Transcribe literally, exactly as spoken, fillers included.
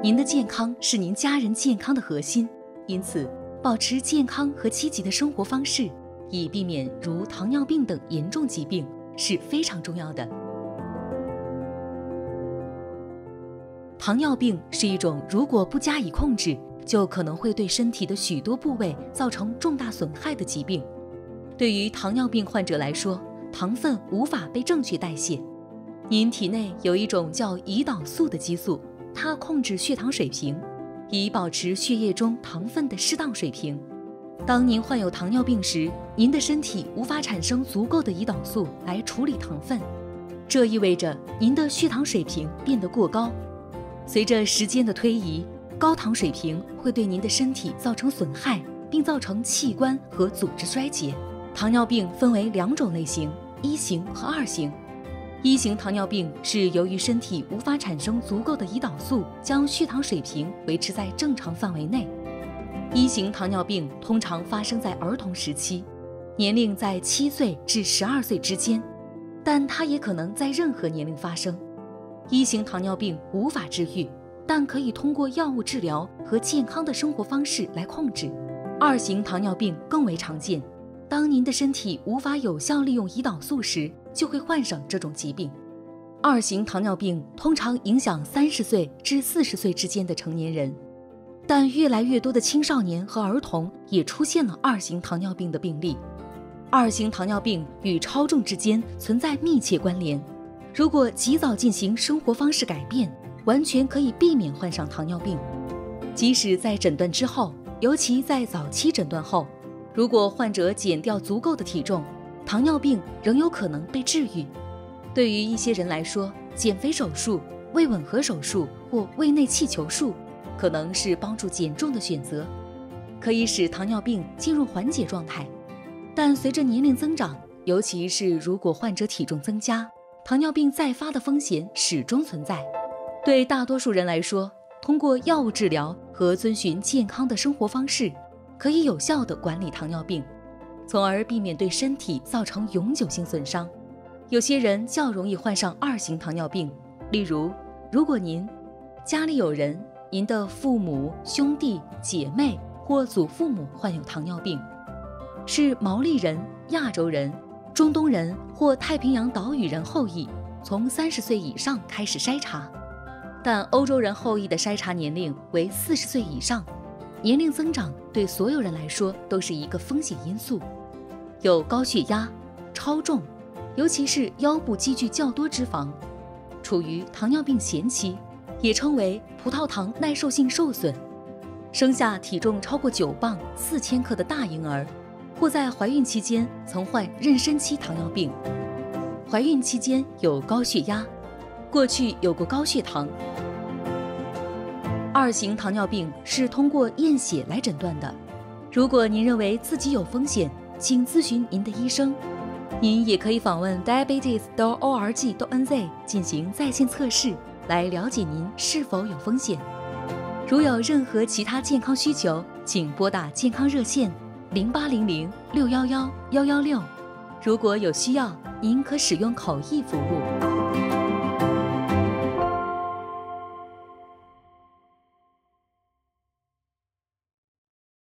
您的健康是您家人健康的核心，因此保持健康和积极的生活方式，以避免如糖尿病等严重疾病是非常重要的。糖尿病是一种如果不加以控制，就可能会对身体的许多部位造成重大损害的疾病。对于糖尿病患者来说，糖分无法被正确代谢。您体内有一种叫胰岛素的激素，它控制血糖水平，以保持血液中糖分的适当水平。当您患有糖尿病时，您的身体无法产生足够的胰岛素来处理糖分，这意味着您的血糖水平变得过高。随着时间的推移，高糖水平会对您的身体造成损害，并造成器官和组织衰竭。糖尿病分为两种类型，一型和二型。一型糖尿病是由于身体无法产生足够的胰岛素，将血糖水平维持在正常范围内。一型糖尿病通常发生在儿童时期，年龄在七岁至十二岁之间，但它也可能在任何年龄发生。一型糖尿病无法治愈，但可以通过药物治疗和健康的生活方式来控制。二型糖尿病更为常见，当您的身体无法有效利用胰岛素时，就会患上这种疾病。二型糖尿病通常影响三十岁至四十岁之间的成年人，但越来越多的青少年和儿童也出现了二型糖尿病的病例。二型糖尿病与超重之间存在密切关联，如果及早进行生活方式改变，完全可以避免患上糖尿病。即使在诊断之后，尤其在早期诊断后，如果患者减掉足够的体重，糖尿病仍有可能被治愈。对于一些人来说，减肥手术、胃吻合手术或胃内气球术可能是帮助减重的选择，可以使糖尿病进入缓解状态。但随着年龄增长，尤其是如果患者体重增加，糖尿病再发的风险始终存在。对大多数人来说，通过药物治疗和遵循健康的生活方式，可以有效地管理糖尿病，从而避免对身体造成永久性损伤。有些人较容易患上二型糖尿病，例如，如果您家里有人，您的父母、兄弟、姐妹或祖父母患有糖尿病，是毛利人、亚洲人、中东人或太平洋岛屿人后裔，从三十岁以上开始筛查，但欧洲人后裔的筛查年龄为四十岁以上。年龄增长对所有人来说都是一个风险因素。有高血压、超重，尤其是腰部积聚较多脂肪，处于糖尿病前期，也称为葡萄糖耐受性受损，生下体重超过九磅四千克的大婴儿，或在怀孕期间曾患妊娠期糖尿病，怀孕期间有高血压，过去有过高血糖。二型糖尿病是通过验血来诊断的。如果您认为自己有风险，请咨询您的医生。您也可以访问 diabetes 点 org 点 nz 进行在线测试，来了解您是否有风险。如有任何其他健康需求，请拨打健康热线零八零零六一一一一六。如果有需要，您可使用口译服务。